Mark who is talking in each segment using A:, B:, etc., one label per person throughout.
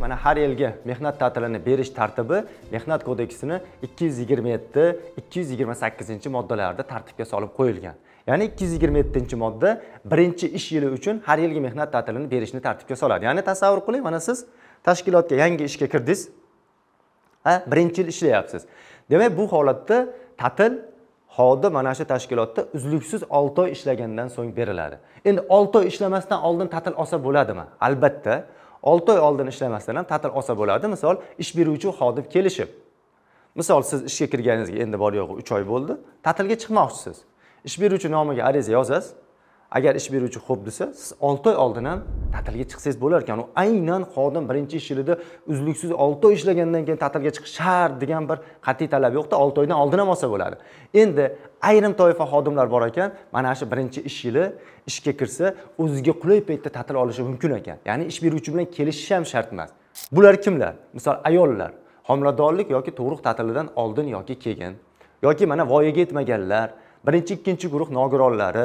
A: mana har yilgi mehnat ta'tilini berish tartibi Mehnat kodeksining 227-228-moddalarida tartibga solib qo'yilgan. Ya'ni 227-modda birinchi ish yili uchun har yilgi mehnat ta'tilini berishni tartibga soladi. Ya'ni tasavvur qiling, mana siz tashkilotga yangi ishga kirdingiz. Birinchi yil ishlayapsiz. Demak, bu holatda ta'til xodim mana shu tashkilotda uzluksiz 6 oy ishlagandan so'ng beriladi. Endi 6 oy ishlamasdan oldin ta'til olsa bo'ladimi? Albatta, 6 oy oldin ishlamasdan ham ta'til olsa bo'ladi. Misol, ish beruvchi xodim kelishib. Misol, siz ishga kirganingizga endi bor yo'g'i 3 oy bo'ldi, ta'tilga chiqmoqchisiz. Ish beruvchi nomiga ariza yozasiz. Agar ish beruvchi xo'p desa, siz 6 oy oldin ham ta'tilga chiqsangiz bo'lar ekan. U aynan xodim birinchi ish yilida uzluksiz 6 oy ishlagandan keyin ta'tilga chiqish shart degan bir qat'iy talab yo'qda, 6 oydan oldin ham olsa bo'ladi. Endi ayrim toifa xodimlar bor ekan, mana shu birinchi ish yili ishga kirsa, o'ziga qulay paytda ta'til olishi mumkin ekan. Ya'ni ish beruvchi bilan kelishish ham shart emas. Bular kimlar? Misol, ayollar, homiladorlik yoki tug'ruq ta'tilidan oldin yoki keyin, yoki mana voyaga yetmaganlar, birinchi, ikkinchi guruh nogironlari,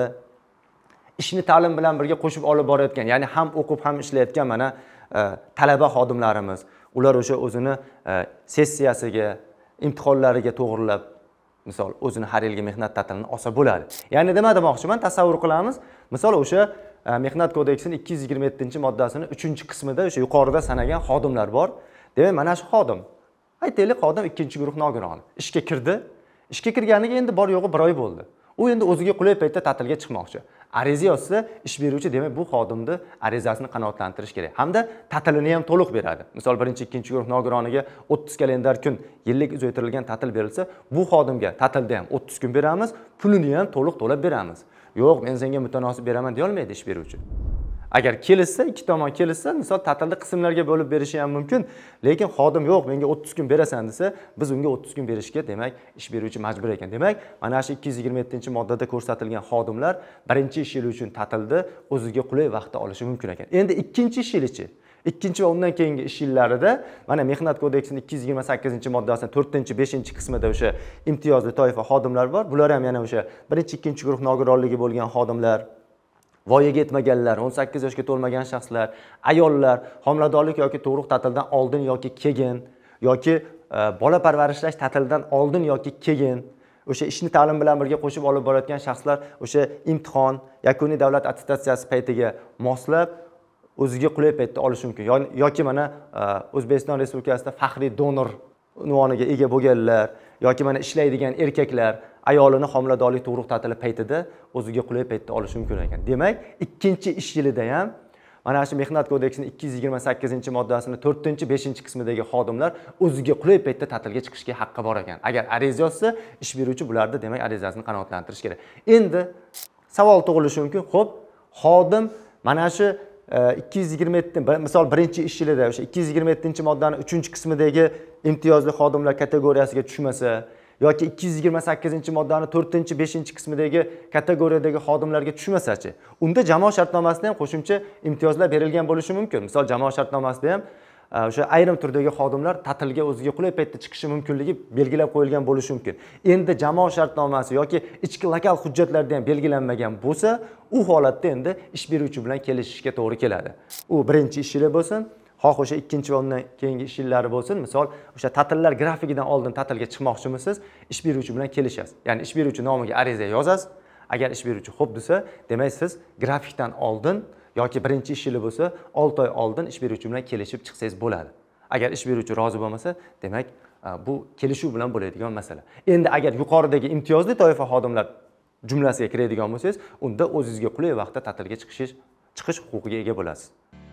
A: ishni ta'lim bilan birga qo'shib olib borayotgan, ya'ni ham o'qib ham ishlayotgan mana talaba xodimlarimiz, ular o'sha o'zini sessiyasiga, imtihonlariga to'g'rilab, misol o'zini har yilgi mehnat ta'tilini olsa bo'ladi. Ya'ni nima demoqchiman, tasavvur qilamiz. Misol o'sha Mehnat kodeksining 227-moddasining 3-qismida o'sha yuqorida sanagan xodimlar bor. Demak, mana shu xodim, aytaylik xodim ikkinchi guruh nogironi ishga kirdi. Ishga kirganiga endi bor yo'g'i 1 oy bo'ldi. U endi o'ziga qulay paytda ta'tilga chiqmoqchi. Ariza yozsa, ish beruvchi demak bu xodimni arizasini qanoatlantirish kerak. Hamda ta'tilini ham to'liq beradi. Misol, birinchi, ikkinchi guruh nogironiga 30 kalendar kun yillik uzaytirilgan ta'til berilsa, bu xodimga ta'tilda ham 30 kun beramiz, pulini ham to'liq to'lab beramiz. Yo'q, men senga mutanosib beraman deya olmaydi ish beruvchi. Agar kelishsa, ikki tomon kelishsa, misol ta'tilni qismlarga bo'lib berishi ham mumkin, lekin xodim yo'q, menga 30 kun berasan desa, biz unga 30 kun berishga demak ish beruvchi majbur ekan. Demak, mana shu 227-moddada ko'rsatilgan xodimlar birinchi ish yili uchun ta'tilda o'ziga qulay vaqtda olishi mumkin ekan. Endi ikkinchi ish yilichi, ikkinchi va undan keyingi ish yillarida mana Mehnat kodeksining 228-moddasining 4-5-qismida o'sha imtiyozli toifa xodimlar bor. Bular ham yana o'sha birinchi, ikkinchi guruh nogironligi bo'lgan xodimlar, voyaga yetmaganlar, 18 yoshga to'lmagan shaxslar, ayollar, homiladorlik yoki tug'ruq ta'tilidan oldin yoki keyin, yoki bola parvarishlash ta'tilidan oldin yoki keyin, o'sha ishni ta'lim bilan birga qo'shib olib borayotgan shaxslar o'sha imtihon, yakuniy davlat attestatsiyasi paytiga moslab o'ziga qulay paytda olishi mumkin. Yoki mana O'zbekiston Respublikasida faxriy donor unvoniga ega bo'lganlar, yoki mana ishlaydigan erkaklar ayolini homiladorlik tug'ruq ta'tili paytida o'ziga qulay paytda olishi mumkin ekan. Demak, ikkinchi ish yilida ham mana shu Mehnat kodeksining 228-moddasining 4-5-qismidagi xodimlar o'ziga qulay paytda ta'tilga chiqishga haqqi bor ekan. Agar ariza yozsa, ish beruvchi bularni demak arizasini qanoatlantirish kerak. Endi savol tug'ilishi mumkin. Xo'p, xodim mana shu 227 misol birinchi ish yilida o'sha 227-moddaning 3-qismidagi imtiyozli xodimlar kategoriyasiga tushmasa, yoki 228-moddaning 4-5-qismidagi kategoriyadagi xodimlarga tushmasa-chi, unda jamoat shartnomasida ham qo'shimcha imtiyozlar berilgan bo'lishi mumkin. Misol, jamoat shartnomasida ham o'sha ayrim turdagi xodimlar ta'tilga o'ziga qulay paytda chiqishi mumkinligi belgilab qo'yilgan bo'lishi mumkin. Endi jamoat shartnomasi yoki ichki lokal hujjatlarda ham belgilanmagan bo'lsa, u holatda endi ish beruvchi bilan kelishishga to'g'ri keladi. U birinchi ish yili bo'lsin, xoh o'sha ikkinchi va undan keyingi ish yillari bo'lsin, misol o'sha ta'tillar grafikidan oldin ta'tilga chiqmoqchimisiz, ish beruvchi bilan kelishasiz. Ya'ni ish beruvchi nomiga ariza yozasiz. Agar ish beruvchi xo'p desa, demak siz grafikdan oldin yoki birinchi ish yili bo'lsa, 6 oy oldin ish beruvchi bilan kelishib chiqsangiz bo'ladi. Agar ish beruvchi rozi bo'lmasa, demak bu kelishuv bilan bo'ladigan masala. Endi agar yuqoridagi imtiyozli toifa xodimlar jumlasiga kiradigan bo'lsangiz, unda o'zingizga qulay vaqtda ta'tilga chiqish huquqiga ega bo'lasiz.